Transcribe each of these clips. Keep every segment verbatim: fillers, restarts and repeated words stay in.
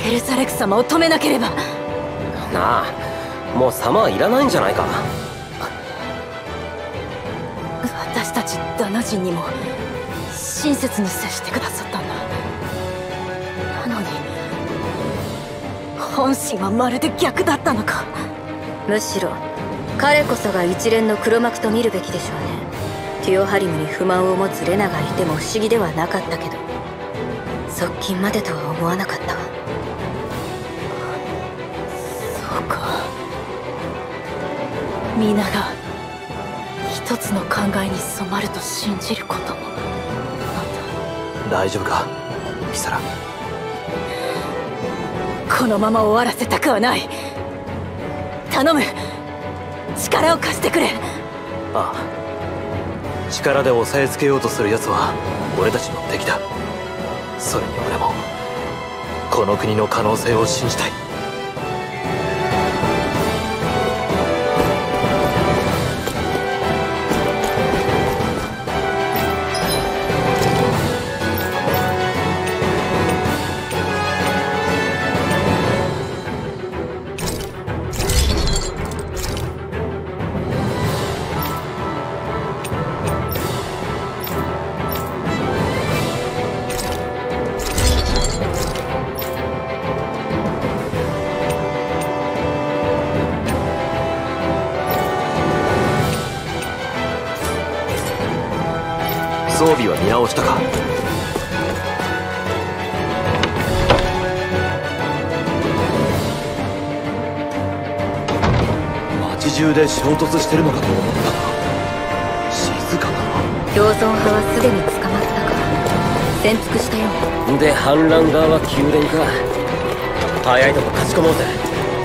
ケルザレク様を止めなければ。 なあ、もう様はいらないんじゃないか。 私たちダナ人にも親切に接してくださったんだ。なのに本心はまるで逆だったのか。 むしろ彼こそが一連の黒幕と見るべきでしょうね。ティオハリムに不満を持つレナがいても不思議ではなかったけど、側近までとは思わなかったわ。 そうか、皆が一つの考えに染まると信じることもなんだ。 大丈夫かキサラ。 このまま終わらせたくはない。頼む、力を貸してくれ。 ああ、力で押さえつけようとする奴は俺たちの敵だ。それに俺もこの国の可能性を信じたい。装備は見直したか。街中で衝突してるのかと思ったが静かだな。 共存派はすでに捕まったか潜伏したようね。 で反乱側は宮殿か。早いとこ勝ち込もうぜ。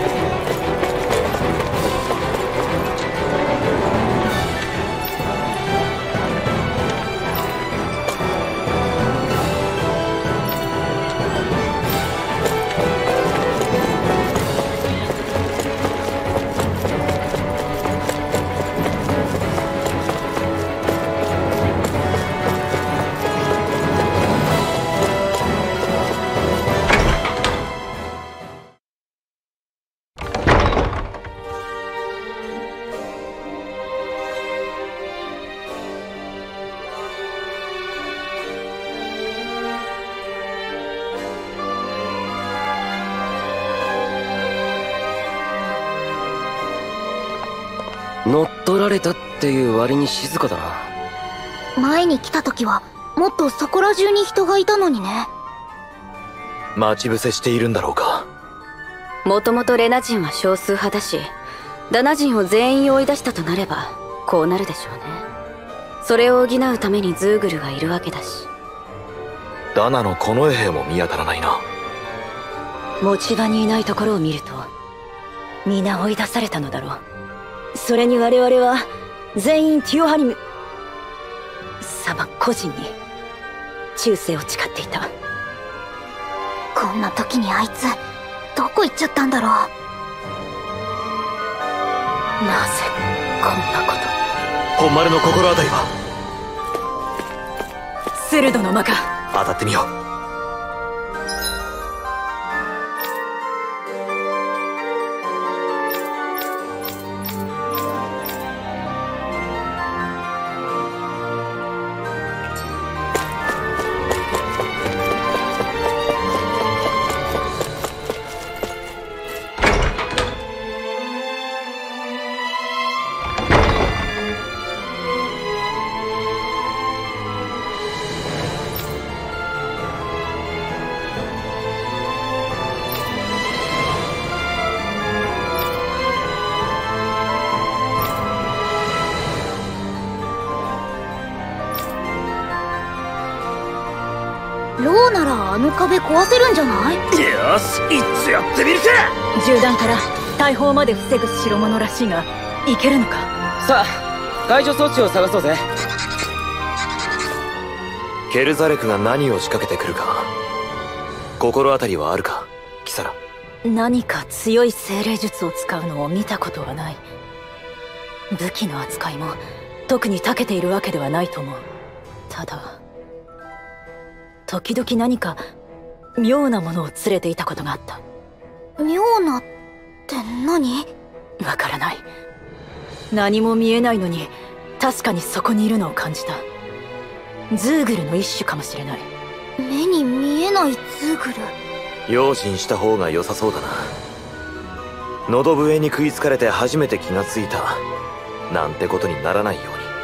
乗っ取られたっていう割に静かだな。 前に来た時はもっとそこら中に人がいたのにね。 待ち伏せしているんだろうか。 もともとレナ人は少数派だし、ダナ人を全員追い出したとなればこうなるでしょうね。それを補うためにズーグルがいるわけだし。 ダナの近衛兵も見当たらないな。 持ち場にいないところを見ると皆追い出されたのだろう。それに我々は全員ティオハリム様個人に忠誠を誓っていた。 こんな時にあいつどこ行っちゃったんだろう。 なぜこんなこと。 本丸の心当たりは。 セルドの間か。 当たってみよう。 ローならあの壁壊せるんじゃない？ よし、いっつやってみるか。 銃弾から大砲まで防ぐ代物らしいが、いけるのか。 さあ、解除装置を探そうぜ。ケルザレクが何を仕掛けてくるか心当たりはあるか、キサラ。 何か強い精霊術を使うのを見たことはない。武器の扱いも特に長けているわけではないと思う。ただ時々何か妙なものを連れていたことがあった。 妙なって何？ わからない。何も見えないのに確かにそこにいるのを感じた。ズーグルの一種かもしれない。 目に見えないズーグル。 用心した方が良さそうだな。喉笛に食いつかれて初めて気がついたなんてことにならないように。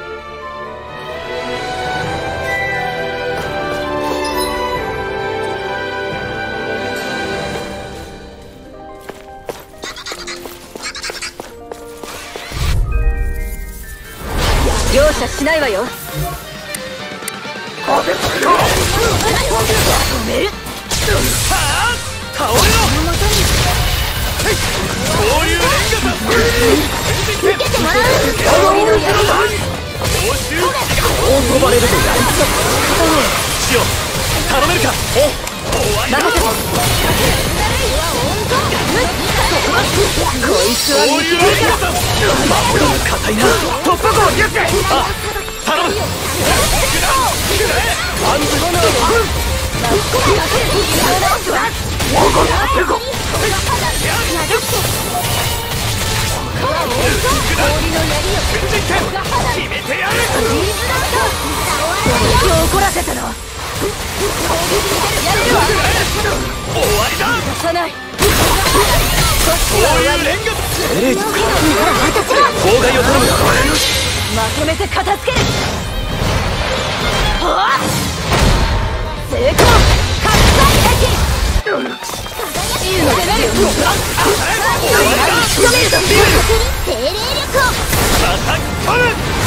容赦しないわよ。 止める。倒れろ。恐竜レンガだ。 受けてもらう。 氷の槍。報酬こう飛ばれるとやりそう。シオ頼めるか。 ええ、 終わりだ。 任せて。こいつは見切りか。 守りが硬いな。突破口リュック。あ、頼む。ワンズコナーを決めてやる。 怒らせたの。 終わりだ。 出さない。 そういうレンガエレイズか。妨害を頼む。 まとめて片付ける。成功。拡散的。いいのでなる。仕留めるぞ。 精霊力を。 アタックコム。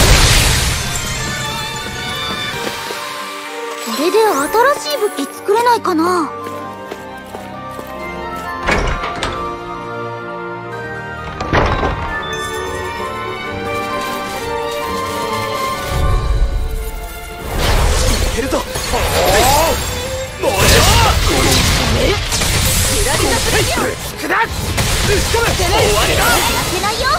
これで新しい武器作れないかな。 いけるぞ。もうよ。砕く。終わりだ。 負けないよ。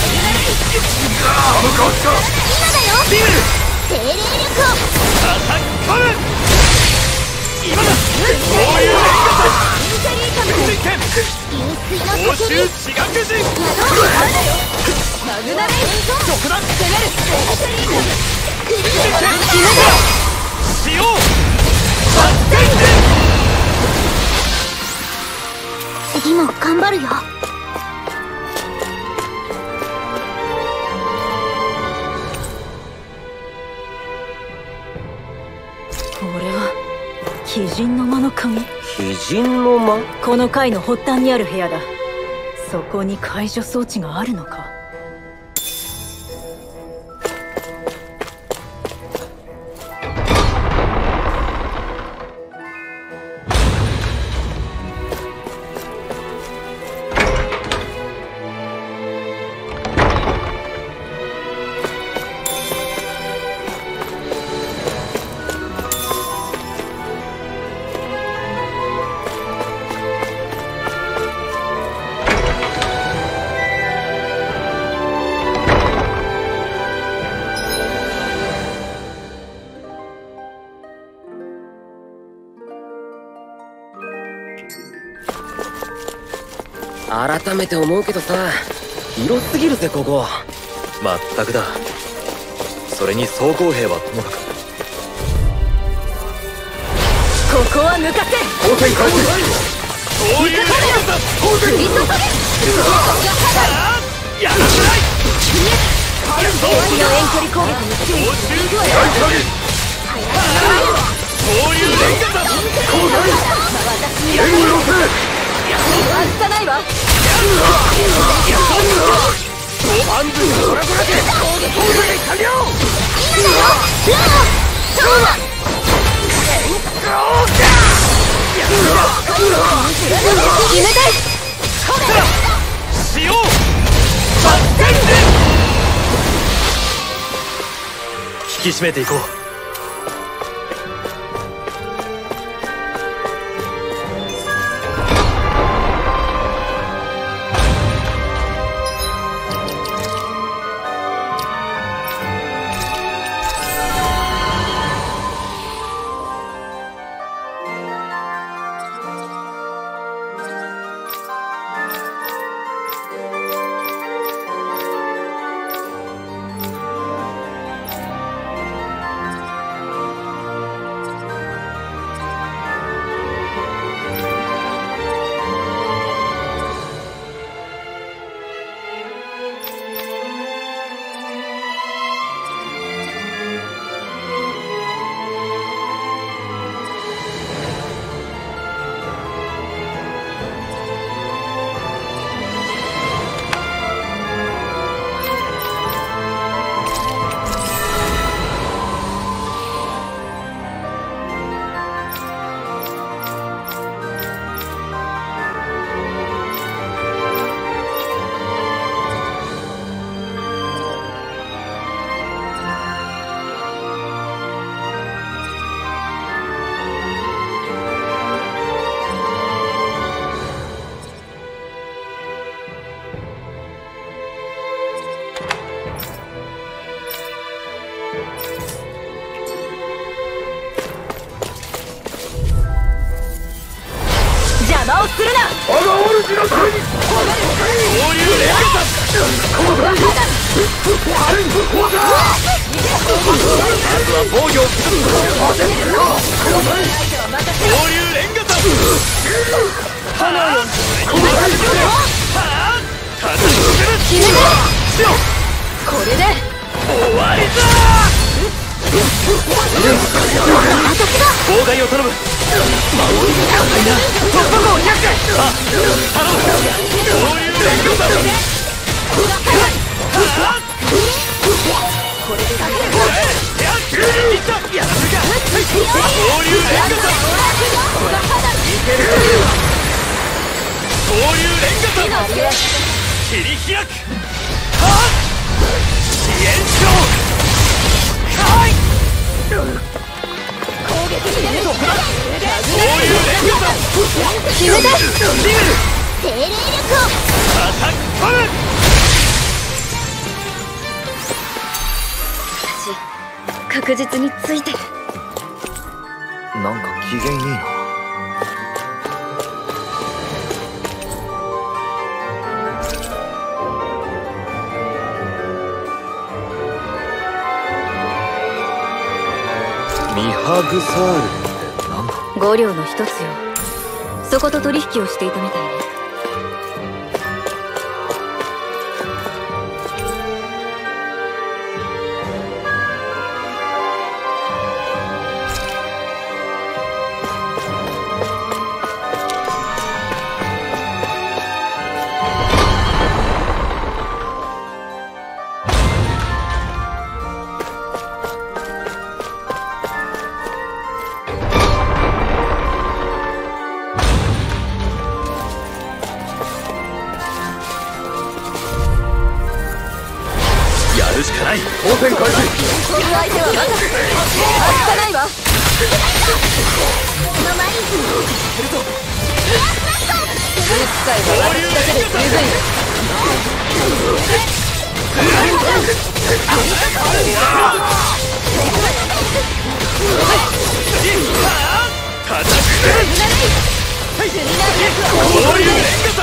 向こうっか。 今だよ。 ビール。 精霊力を。 アタックコム。今だ。そういうレンガだ。水剣。 流水の報酬叫び。 地学人。 マグナレイン。 独断。 攻める。 決めろ。しよう。 次も頑張るよ。 これは鬼人の間の鍵。 鬼人の間。 この階の発端にある部屋だ。そこに解除装置があるのか。 改めて思うけどさ、広すぎるぜここ。 まったくだ。それに装甲兵はともかく。 ここは向かって。 応戦開始。そういうレンガだ。 振り注げ。 やらせない。 終わりの遠距離攻撃に注意。 報酬大射撃。そういうレンガだ。 私にやる。外さないわ。 ワンズドラゴラで攻撃完了。 今だよ。そうだ。 決めたい。 しよう。発展で引き締めていこう。 するな。 我が主のために合流連鎖まずは防御を崩す合流連鎖これで終わりだ。妨害を頼む。突破口になってあ頼む合流連鎖だ。これでだけでやっいったやらせるか合流連鎖だ。いける合流連鎖だ。切り開くはっ支援長はい攻撃に出るぞ。 合流連鎖だ。 決めてリグル精霊力をアタックパル私確実についてる。 なんか機嫌いいな。ミハグサールってなんだ。 五両の一つよ。そこと取引をしていたみたいね。 やるしかない。 当選開始。 この相手はまだあつかないわ。 この前にスーツ界は私だけで十分よ。 叩く合流連鎖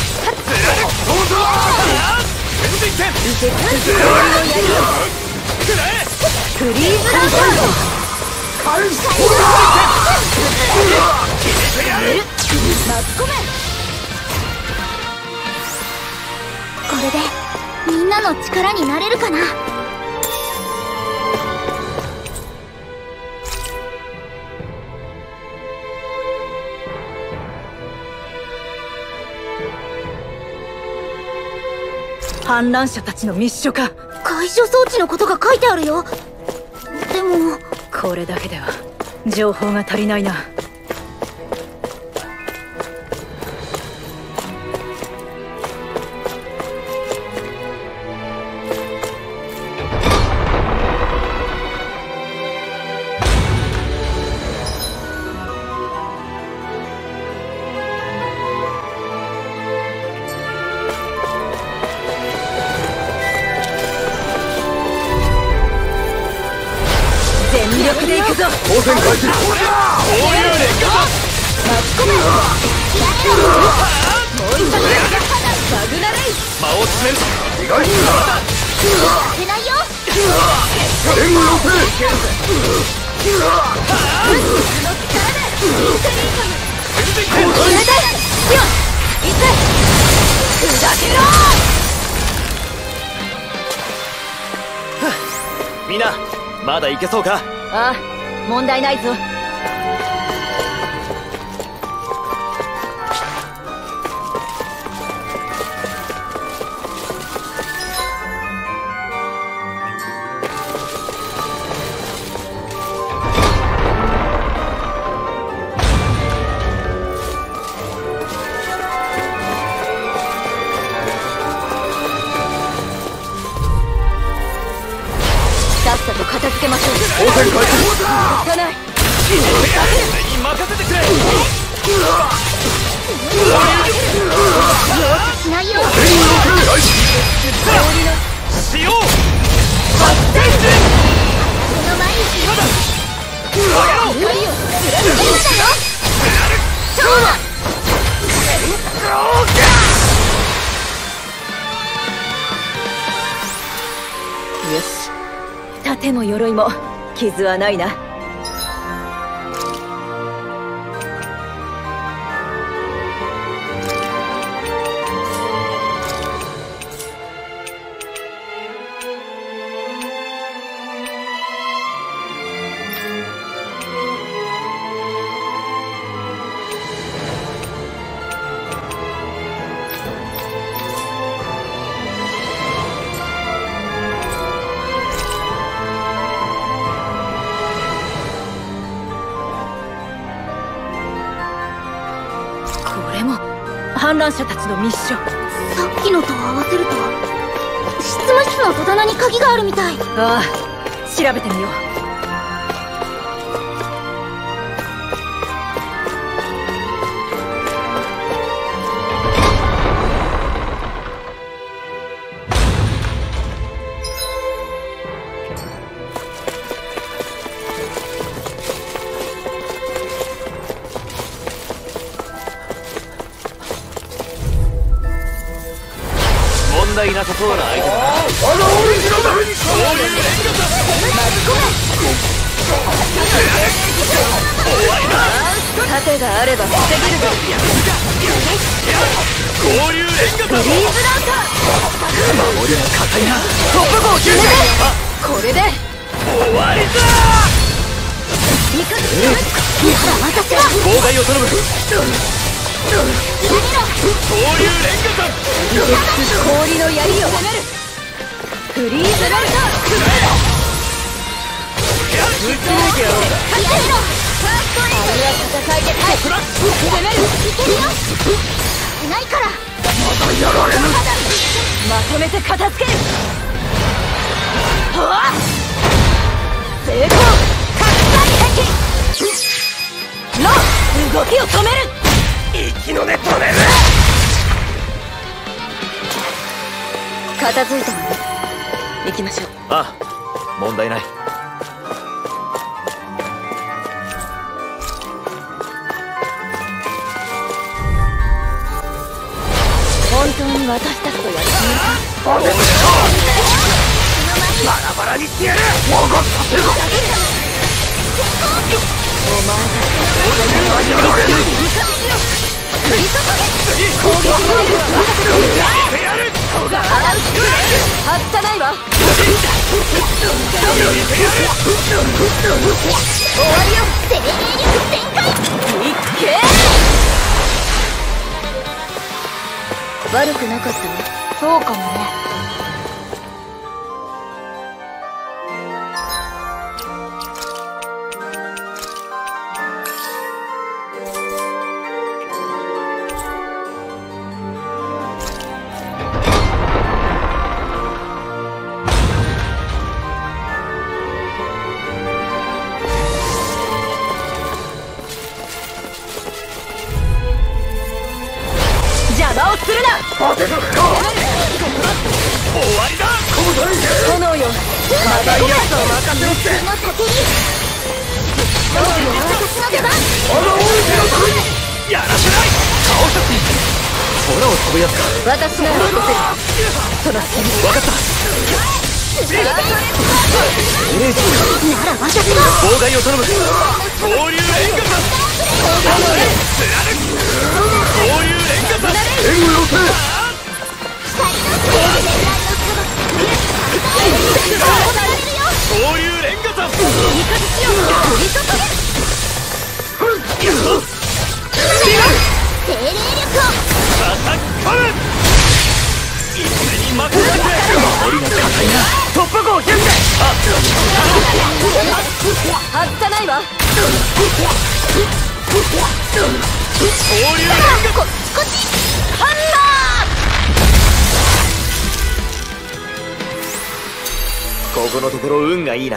全然凍りの槍をフリーズランサード。巻き込め。 これでみんなの力になれるかな。 反乱者たちの密書か。 解除装置のことが書いてあるよ。でもこれだけでは情報が足りないな。全力でいくぞ。 当選開始。 合流連鎖巻き込め。もう一度バグナレイ。 間を詰める。 意外に負けないよ。 援護要請。 決めてよいって砕けろ。 みんなまだいけそうか。 ああ、問題ないぞ。さっさと片付けましょう。 当選開始。 行かない。 俺に任せてくれ。 しないよ。 しよう。 その前に光を貫け。 そうだ。 盾も鎧も傷はないな。反乱者たちの密書。さっきのと合わせると執務室の戸棚に鍵があるみたい。 ああ、調べてみよう。 問題なさそうな相手だな。 あの俺のためにそういう連続だ。怖いな。 盾があれば防げるぞ。 合流連続。 フリーズランカー。 守りが硬いな。 突破口決めて。これで終わりだ。 味方私は妨害を頼む。合流連続。 氷の槍を攻める。フリーズランカー。 ぶち抜けよ。 あれは戦いで耐え攻める。いけるよ。いないからまだやられぬ。 まとめて片付ける。はあ、成功。拡大壁。ロ動きを止める。 息の根止める。 片付いたわね。行きましょう。 ああ、問題ない。 本当に私たちとやる気？ バラバラにしてやる。分かったせぞ。 お前たちやられぬ。 はったないわ。終わりよ。精霊力全開。いっけー。悪くなかったわ。 そうかもね。 邪魔をするな。 当てるか。 終わりだ。 炎よ、まだやつを任せろって。 の先にどうも私の出番。 あの俺のためにやらせない。顔さって空を飛ぶやつか。 私なら落とせる。 その隙に分かった。 なら私が妨害を頼む。合流連続。合流連続。 援護要請。 合流連続。 精霊力をアタック。一斉に任せて。守りが硬いな。突破口ひゃっはったないわ。 合流連続。 こっちこっち。 ハンマここのところ運がいいな。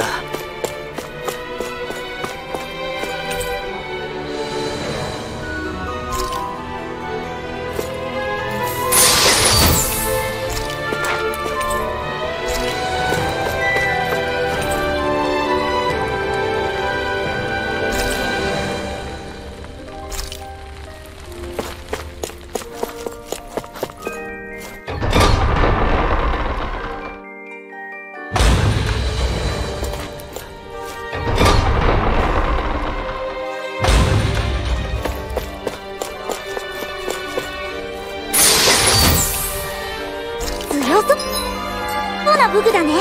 強そうな武具だね。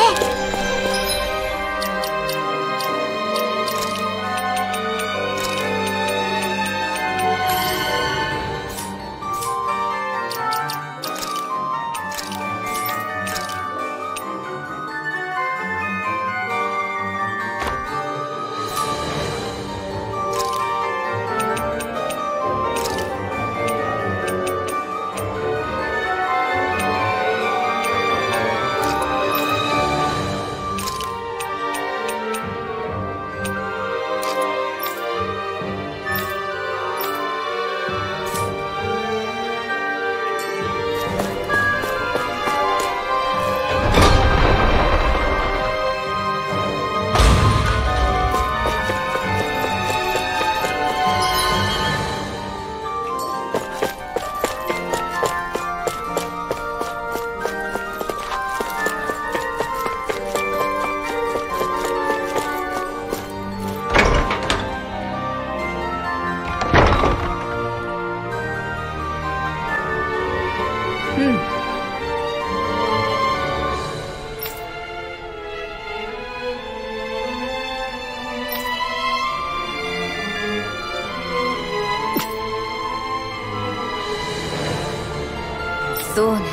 そうね。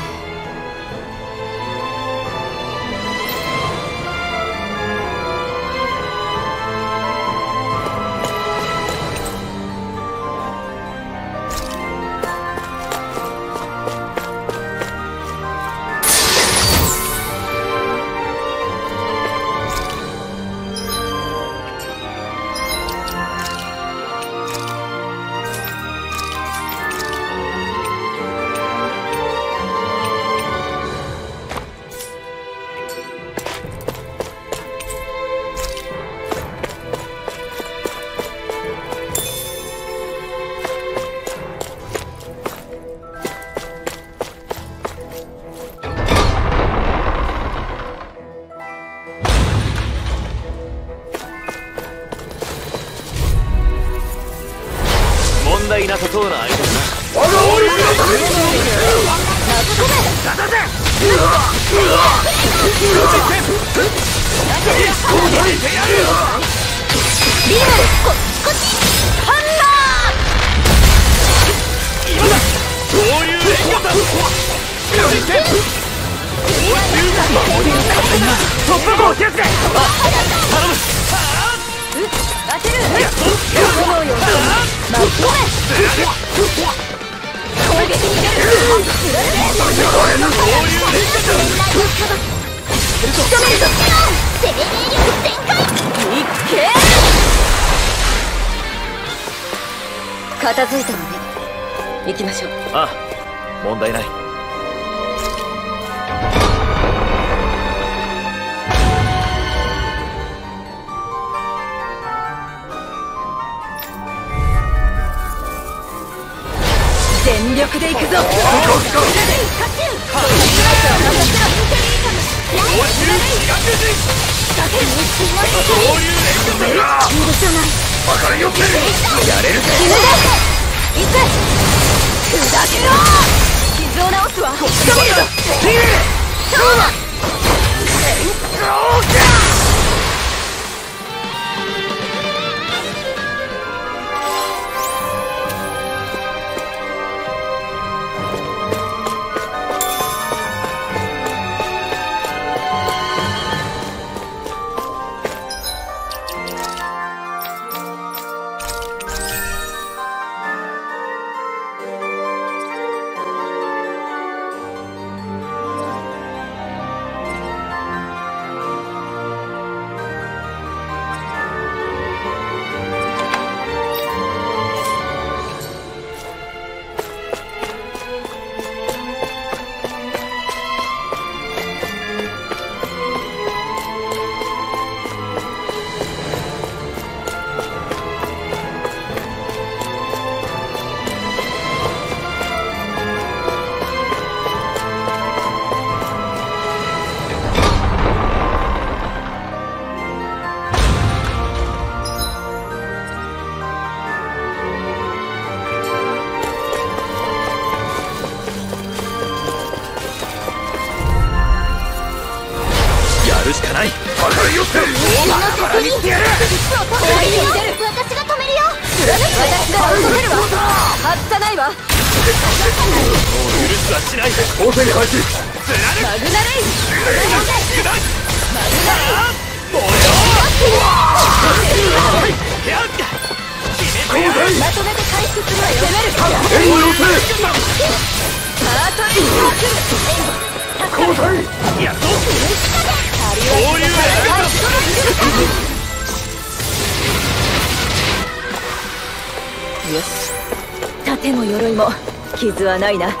問題なさそうな相手だな。 我が王力のためにだだぜリールここっちハンマー今だそういう連携だ突破口を開け。 頼む。 当てる。炎よ巻き込め。攻撃に出る。仕留めるぞ。 生命力全開。 いっけ。片付いたのね。行きましょう。 ああ、問題ない。 全力で行くぞ。 別れよってやれるぜ。 いつ砕けろ。傷を治すわ。仕留めるぞ。そうだ。 るしかない。 かかり寄ってバラバラにしてやる。 私が止めるよ。 私なら止めるわ。外さないわ。 許すはしない。当選開始。 マグナレイマグナレイもうよまとめて回復するわよ。攻める援護要請。 ハートリー交代。やっとそういうやよし、盾も鎧も傷はないな。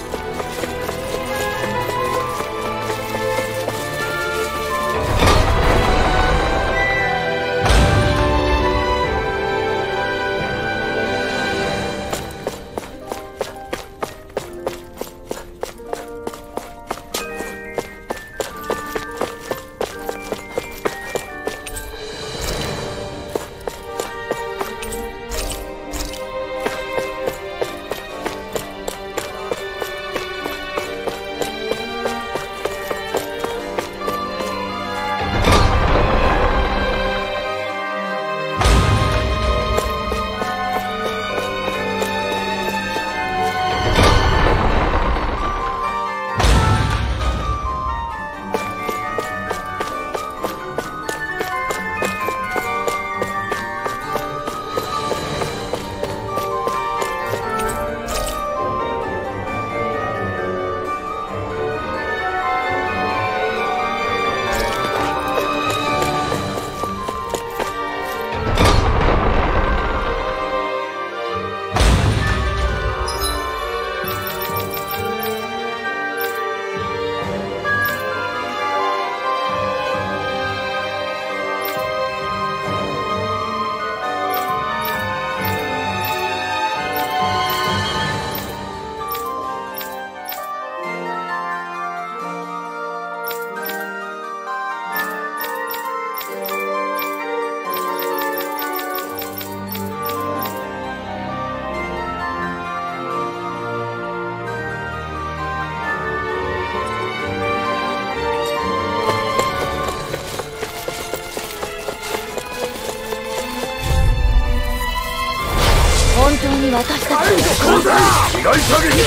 本当に私たちが交代。被害射撃。 振り注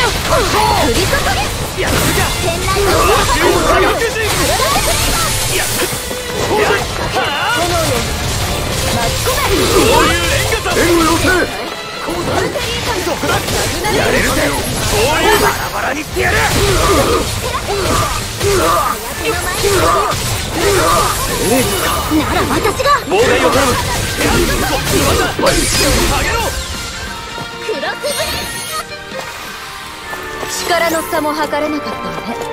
げ。 やるか。 天雷の交代。やる。交代。 炎よ巻き込め。 そういう連型。援護要請。 交代そこだ。 やれるぜ。そういうバラバラにしてやる。 なら私が妨害を頼む。上げろ。 クロスブレ力の差も測れなかったわね。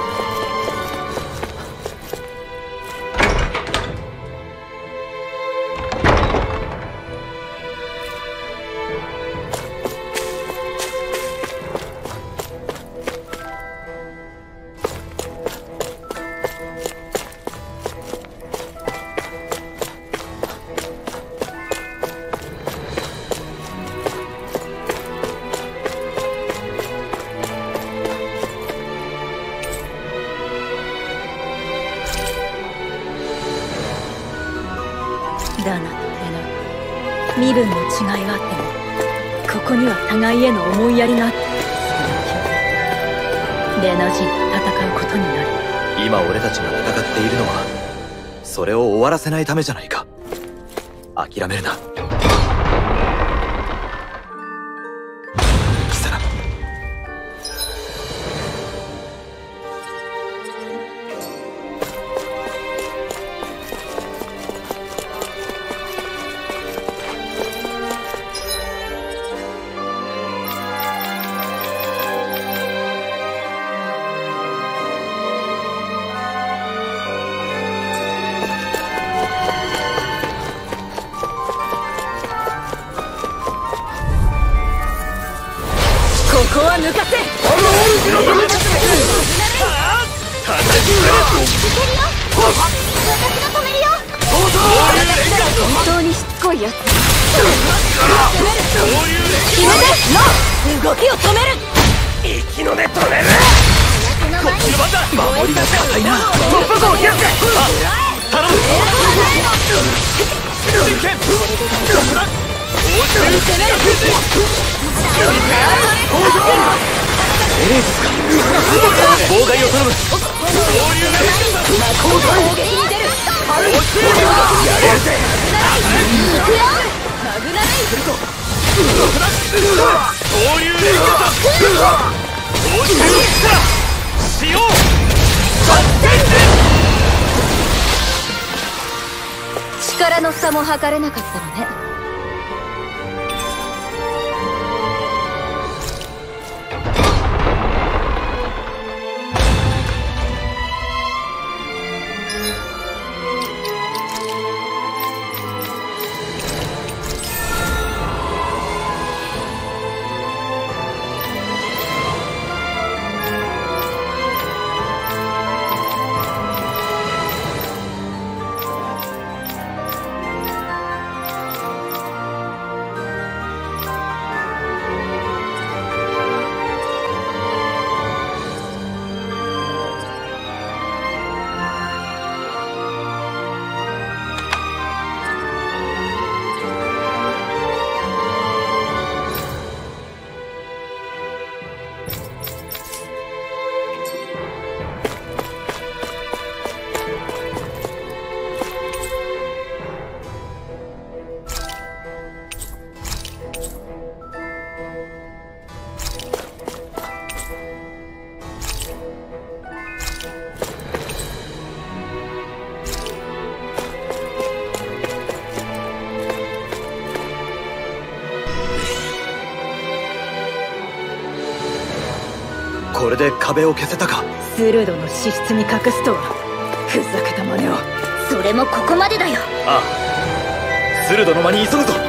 ダナとレナ、身分の違いはあってもここには互いへの思いやりがあって、レナ人と戦うことになる。 今俺たちが戦っているのはそれを終わらせないためじゃないか。諦めるなキサラ。 ここは抜かせ。 本当にしつこいやつ。 決めての動きを止める。 息の根止める。 守りが固いな。 突破口を開く。 妨害を頼む。 力の差も測れなかったのね。 これで壁を消せたか。 スルドの資質に隠すとはふざけた真似を。 それもここまでだよ。 ああ、スルドの間に急ぐぞ。